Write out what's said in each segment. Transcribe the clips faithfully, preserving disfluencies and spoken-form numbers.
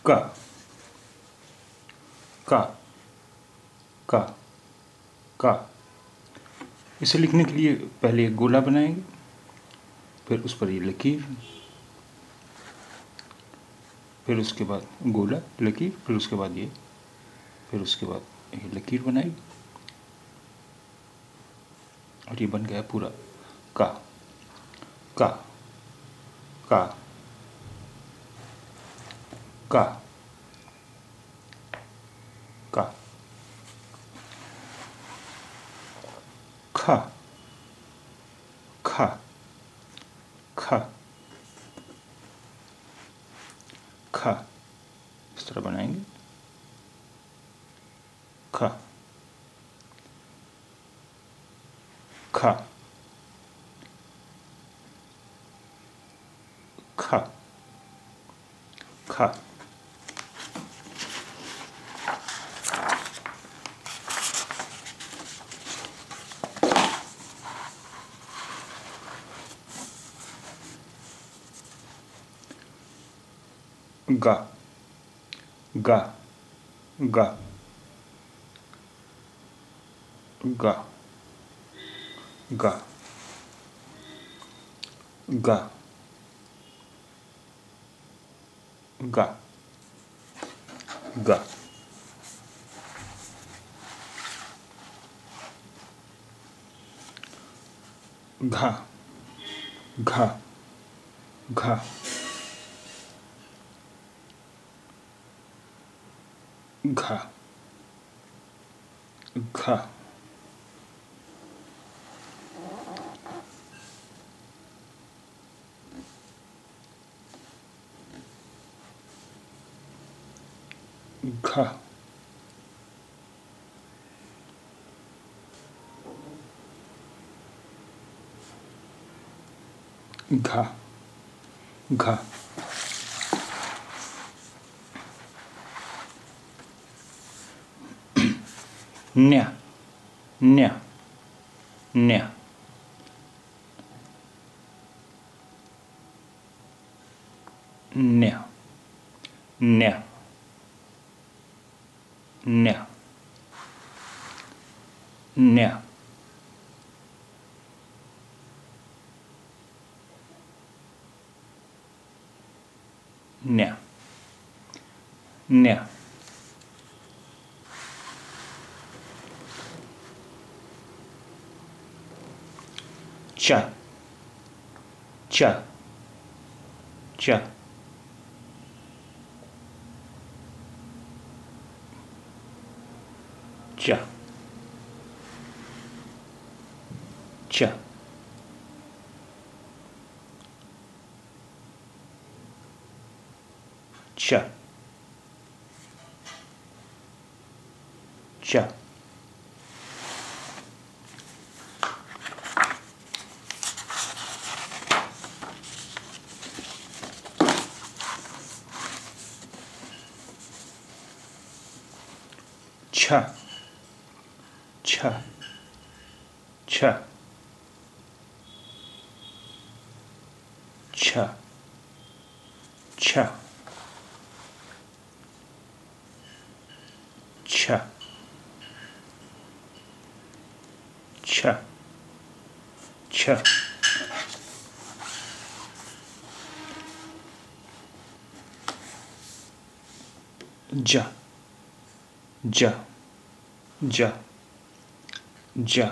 का का का का। इसे लिखने के लिए पहले एक गोला बनाएंगे, फिर उस पर ये लकीर, फिर उसके बाद गोला लकीर, फिर उसके बाद ये, फिर उसके बाद ये लकीर बनाई और ये बन गया पूरा का का का का का। खा खा खा खा। इस तरह बनाएंगे खा खा खा खा। गा गा गा गा गा गा गा गा। घा घा घा घा घा। घा घा घा। न्या न्या न्या न्या न्या न्या न्या न्या न्या। चा चा चा चा चा चा चा। छ छ छ छ छ छ छ छ। जा जा जा जा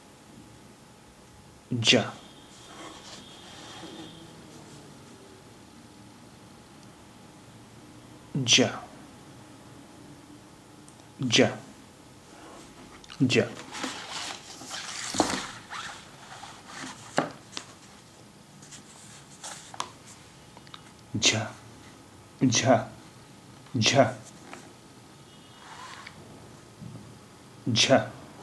जा जा जा जा। झा झा झा झा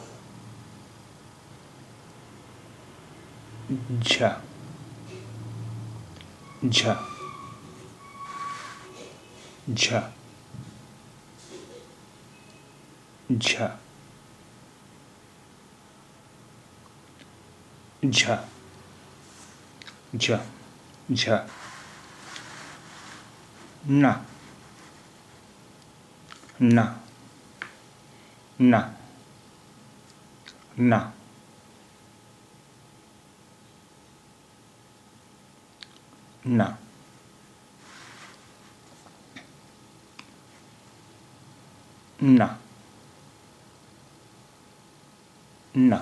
झा झा झा झा झा झा झा। ना ना ना ना ना ना ना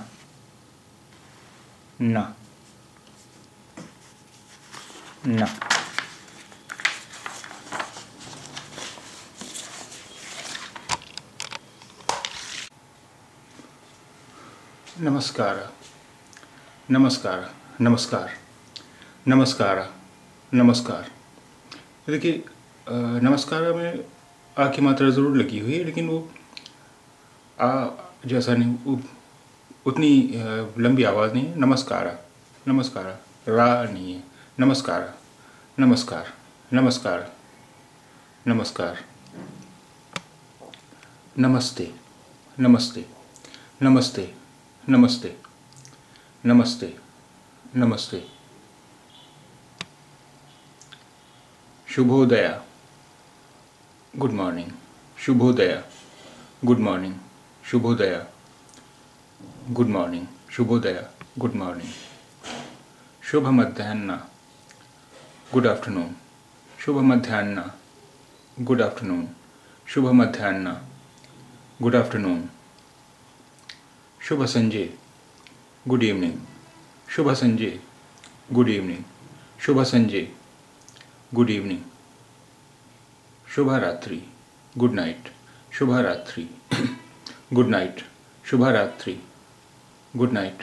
ना ना नमस्कार नमस्कार नमस्कार नमस्कार नमस्कार। देखिए, नमस्कार में आ की मात्रा ज़रूर लगी हुई है, लेकिन वो आ जैसा नहीं, वो उतनी लंबी आवाज़ नहीं है। नमस्कार नमस्कार, रा नहीं है। नमस्कार नमस्कार नमस्कार नमस्कार, नमस्ते नमस्ते नमस्ते नमस्ते नमस्ते नमस्ते, शुभोदय, गुड मॉर्निंग, शुभोदय, गुड मॉर्निंग, शुभोदय, गुड मॉर्निंग, शुभोदय, गुड मॉर्निंग, शुभ मध्याह्न, गुड आफ्टरनून, शुभ मध्याह्न, गुड आफ्टरनून, शुभ मध्याह्न, गुड आफ्टरनून, शुभ संजय, गुड इवनिंग, शुभ संजय, गुड इवनिंग, शुभ संजय, गुड इवनिंग, शुभ रात्रि, गुड नाइट, शुभ रात्रि, गुड नाइट, शुभ रात्रि, गुड नाइट।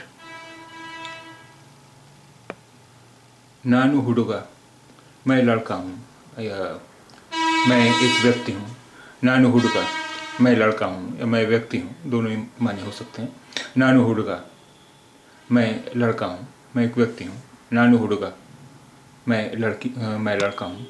नानु हुडुगा, मैं लड़का हूँ, मैं एक व्यक्ति हूँ। नानु हुडुगा, मैं लड़का हूँ या मैं व्यक्ति हूँ, दोनों ही माने हो सकते हैं। नानु हुडुगा, मैं लड़का हूँ, मैं एक व्यक्ति हूँ। नानु हुडुगा, मैं लड़की मैं लड़का हूँ।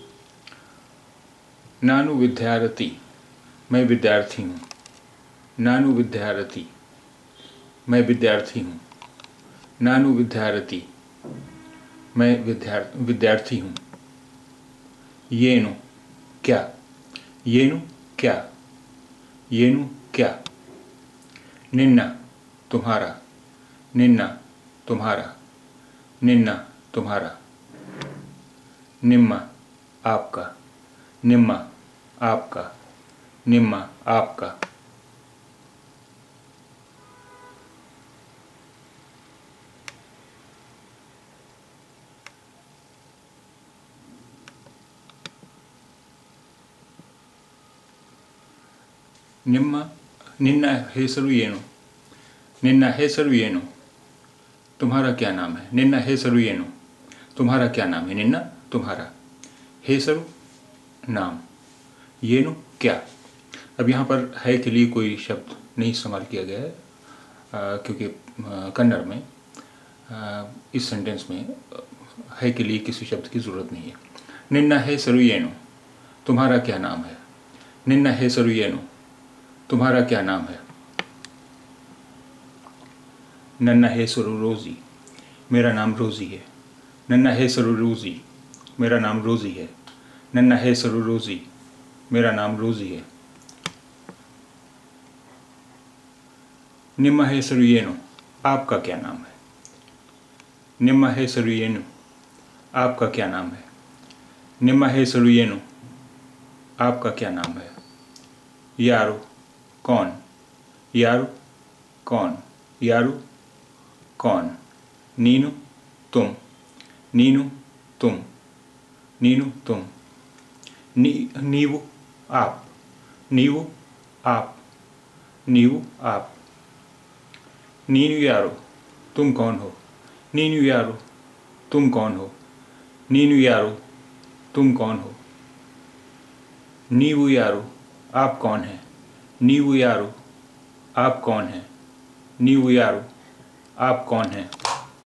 नानु विद्यार्थी, मैं विद्यार्थी हूँ। नानु विद्यार्थी, मैं विद्यार्थी हूँ। नानु विद्यार्थी, मैं विद्यार्थी विद्यार्थी हूँ। येनु, क्या, येनु क्या, येनु क्या। निन्ना, तुम्हारा, निन्ना तुम्हारा, निन्ना तुम्हारा। निम्मा, आपका, निम्मा आपका, निम्मा आपका। ನಿಮ್ಮ निन्ना हेसरु येनु, निन्ना हेसरु येनु, तुम्हारा क्या नाम है। निन्ना हेसरु येनु, तुम्हारा क्या नाम है। निन्ना तुम्हारा, हेसरु नाम, येनु क्या। अब यहाँ पर है के लिए कोई शब्द नहीं इस्तेमाल किया गया है, आ, क्योंकि कन्नड़ में आ, इस सेंटेंस में है के लिए किसी शब्द की ज़रूरत नहीं है। निन्ना हेसरु येनु, तुम्हारा क्या नाम है। निन्ना हेसरु येनु, तुम्हारा क्या नाम है। नन्ना हेसरु रोज़ी, मेरा नाम रोज़ी है। नन्ना हेसरु रोज़ी, मेरा नाम रोज़ी है। नन्ना हेसरु रोज़ी, मेरा नाम रोज़ी है। निम्मा हेसरु येनु, आपका क्या नाम है। निम्मा हेसरु येनु, आपका क्या नाम है। निम्मा हेसरु येनु, आपका क्या नाम है। यारो, कौन। यारो, कौन। यारो, कौन। नीनु, तुम। नीनु, तुम। नीनु, तुम। नी नीवु, आप। नीवु, आप। नीवु, आप। नीनु यारो, तुम कौन हो। नीनु यारो, तुम कौन हो। नीनु यारो, तुम कौन हो। नीवु यारो, आप कौन हैं। नीवु यारो, आप कौन हैं। नीवु यारो, आप कौन हैं।